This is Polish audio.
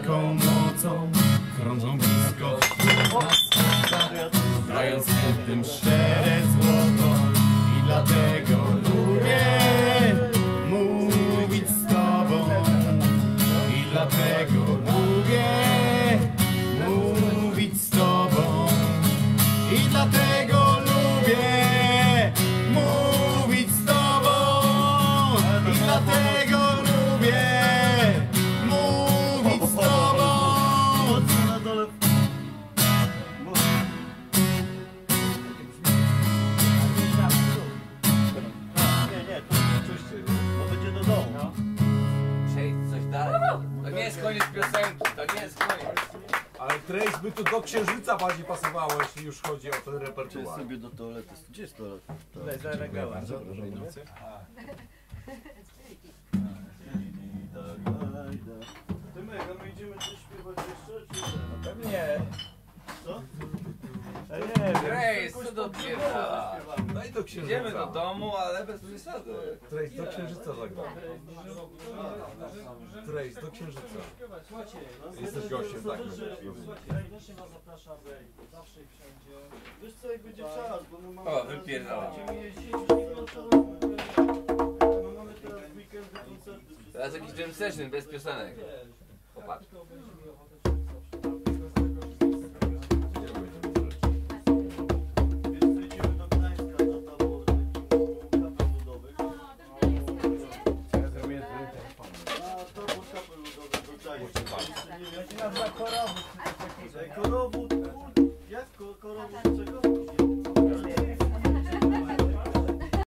wielką mocą krążą blisko grając w tym szczere złoto. I dlatego lubię mówić z tobą. I dlatego lubię mówić z tobą. I dlatego lubię mówić z tobą. I dlatego lubię mówić z tobą. To nie jest koniec piosenki, to nie jest koniec. Ale Trace by tu do Księżyca bardziej pasowało, jeśli już chodzi o ten repertuar. Idź sobie do toalety. Gdzie jest toalet? Dziękuję bardzo, dobrej nocy. Tymek, a my idziemy coś śpiewać jeszcze, czy nie? Pewnie. Co? Grace, co do pierdala. Daj do Księżyca. Idziemy do domu, ale bez przesady. Trace do Księżyca zagrał. Trace do Księżyca. Jesteś gościem, tak? Serdecznie was zapraszamy, zawsze i wszędzie. Wiesz co, jak będzie czas, bo my mamy... O, wypierdala. Będziemy jeździć, już nie ma czasu. My mamy teraz weekend koncerty. Teraz jakiś jam session bez piosenek. Popatrz. Jedziemy do Gdańska na tabor kapel ludowych. Na tabor kapel ludowych do Gdańska. Korowód. Jak korowód? Czego?